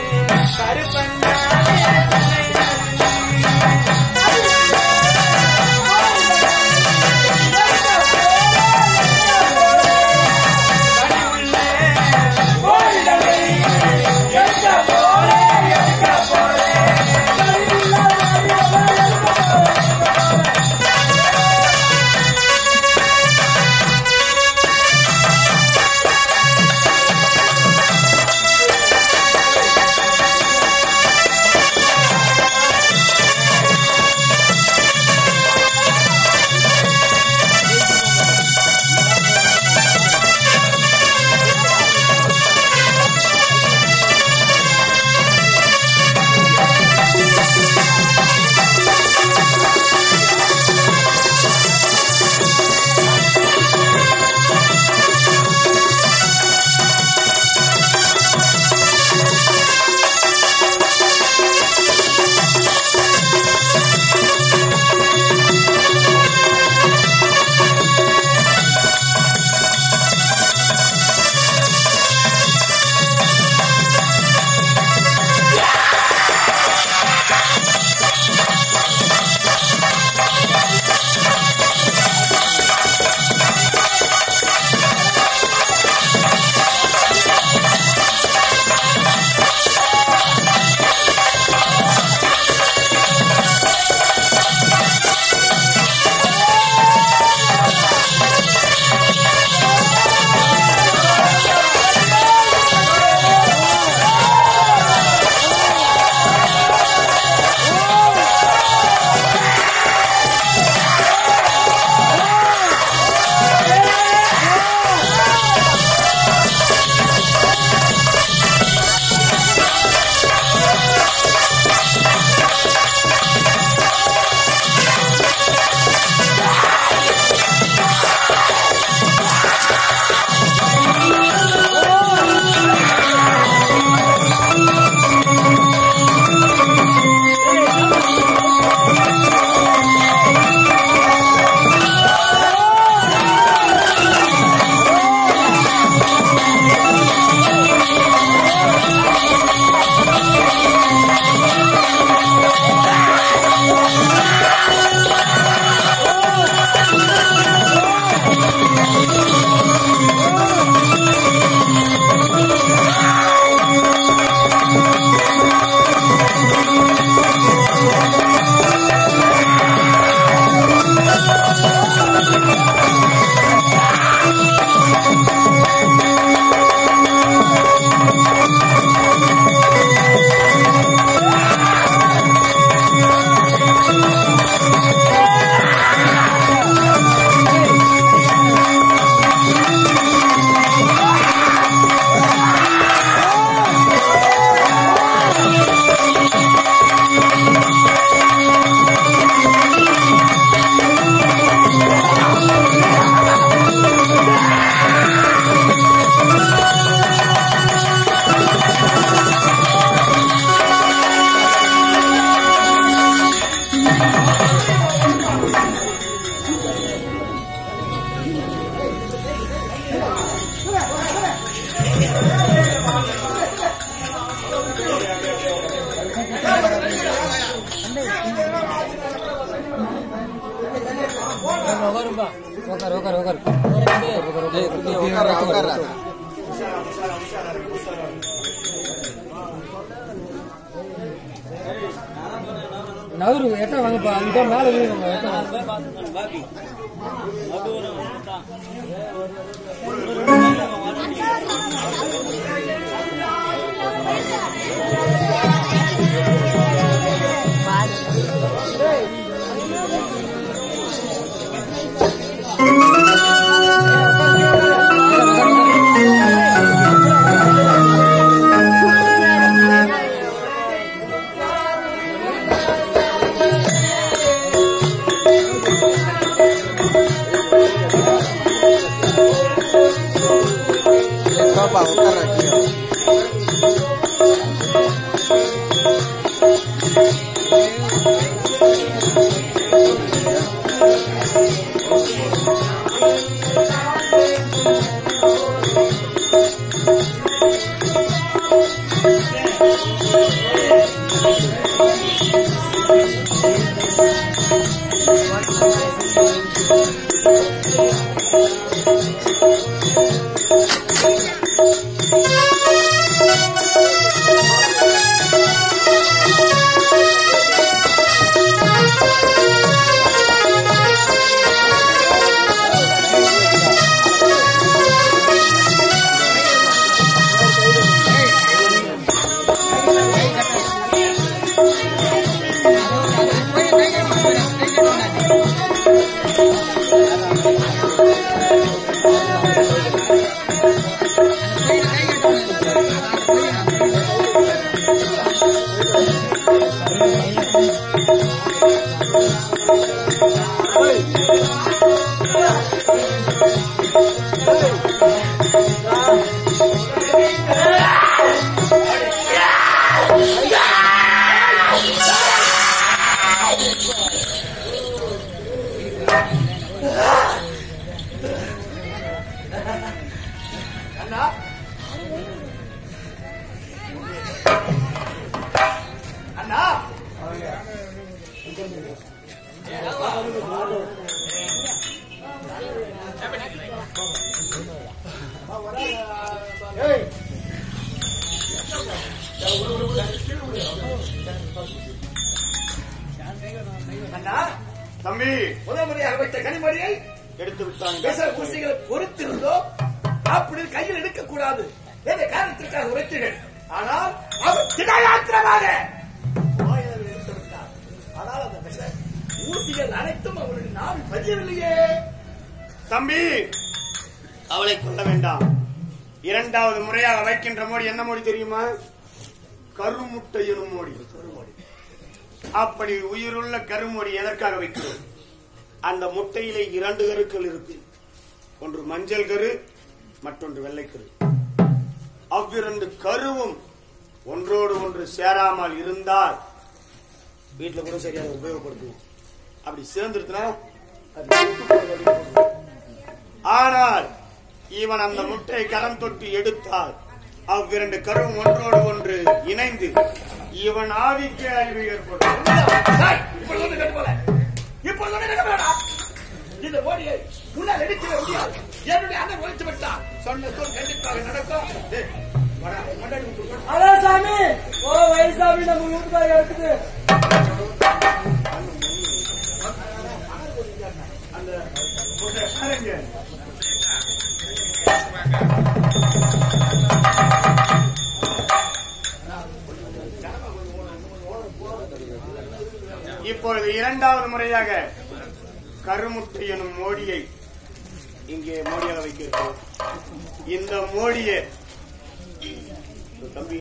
நவரு எட்ட வாங்கப்பா அந்த மேல Bapak, தம்பி, முதல் முறையாக வைத்த கனிமொழியை எடுத்து விட்டாங்க. ஊசிகளை பொறுத்திருந்தோம், அப்படி கையில் எடுக்கக்கூடாது என்ற காரணத்திற்காக உரைத்தீர்கள். ஆனால் அவர் திடகாத்திரமாக எடுத்து விட்டார். ஆனால் அந்த ஊசிகள் அனைத்தும் அவருடைய நாவில் பதியவில்லையே. தம்பி, அவளை கொள்ள வேண்டாம். இரண்டாவது முறையாக வைக்கின்ற மோடி என்ன மோடி தெரியுமா? கருமுட்டை எனும் மோடி. அப்படி உயிருள்ள கருமொழி எதற்காக வைக்கிறோம்? அந்த முட்டையிலே 2 கருக்கள் இருக்கு. ஒன்று மஞ்சள் கரு, மற்றொன்று வெள்ளை கரு. அவ்விரண்டு கருவும் ஒன்றோடு ஒன்று சேராமல் இருந்தால் வீட்டுல கூட சரியாக உபயோகப்படுத்துவோம். அப்படி சேர்ந்துருச்சுன்னா ஆனால் இவன் அந்த முட்டையை கரம் தொட்டு எடுத்தால் அவ்விரண்டு கருவும் ஒன்றோடு ஒன்று இணைந்து இவன் ஆவிக்கு அறிவு ஏற்படும். இந்த ஓடியை முன்னால் எடுக்க முடியாது. என்னுடைய அண்ணன் உழைத்து விட்டார். சொன்ன சொல் கண்டிப்பாக நடக்கும். அதான் சாமி, ஓ வயசாமி நம்ம வீட்டுக்கார இருக்குது. அந்த இப்பொழுது இரண்டாவது முறையாக கருமுட்டை எனும் மோடியை இங்கே மோடியாக வைக்கிறோம். இந்த மோடியை தம்பி